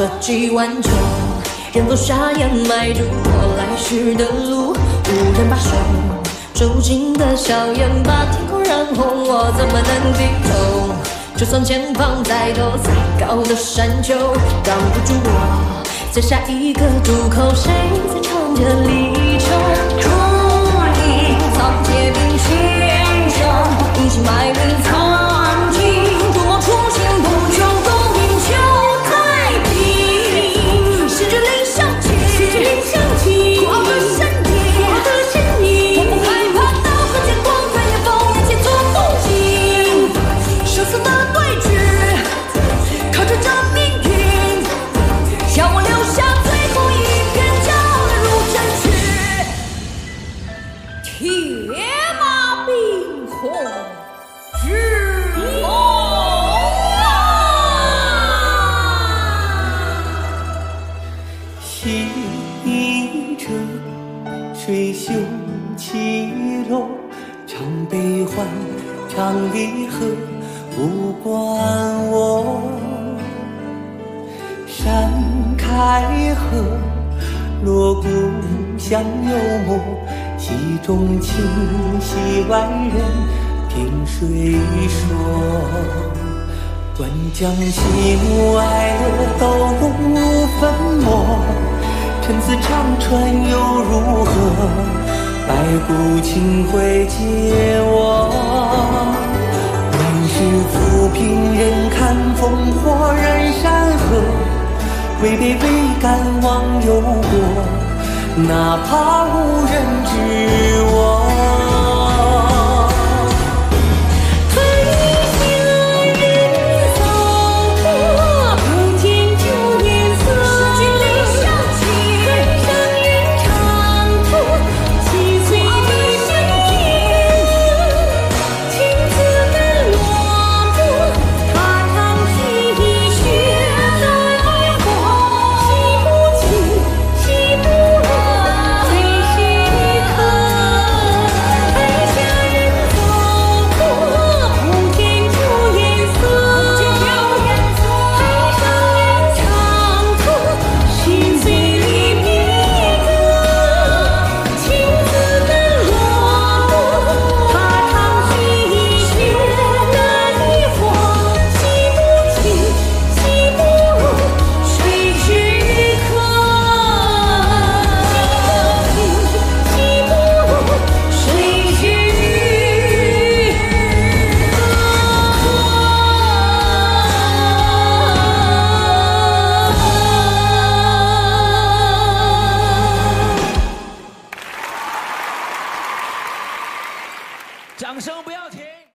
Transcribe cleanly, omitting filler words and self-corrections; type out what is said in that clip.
何几万种，人风沙掩埋住我来时的路，无人把手住进的硝烟把天空染红，我怎么能低头？就算前方再多再高的山丘，挡不住我在下一个渡口，谁在唱着离愁？祝你苍天并牵手，隐姓埋名曾经，多么初心不求功名求太平，势至理想起，孤傲的身体，我不害怕刀和剑光在烈风眼前做风景，生死的对决，靠着这命运，让我留下最后一片骄傲的如真血，铁马冰红日梦细者水袖起落，唱悲欢，唱离合，不管我。山开合，锣鼓响幽默，戏中情，戏外人，听谁说？断江喜怒哀乐都融入粉墨，陈词唱穿又如何？白骨青灰皆我。万事浮萍人看烽火人山河，未卑未敢忘忧国，哪怕无人知我。